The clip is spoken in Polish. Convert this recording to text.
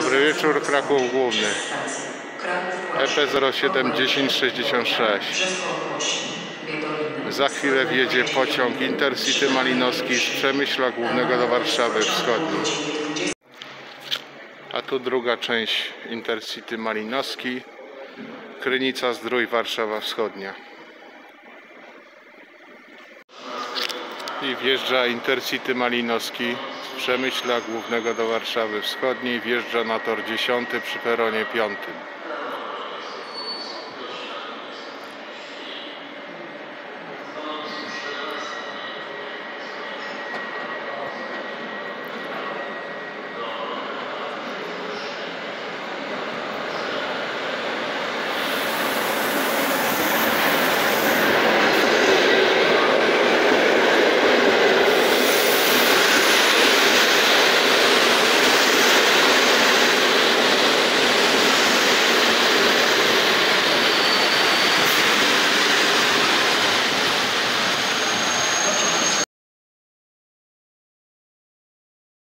Dobry wieczór, Kraków Główny. EP 07 1066. Za chwilę wjedzie pociąg Intercity Malinowski z Przemyśla Głównego do Warszawy Wschodniej. A tu druga część Intercity Malinowski, Krynica-Zdrój, Warszawa Wschodnia. I wjeżdża Intercity Malinowski z Przemyśla Głównego do Warszawy Wschodniej. Wjeżdża na tor 10 przy peronie 5.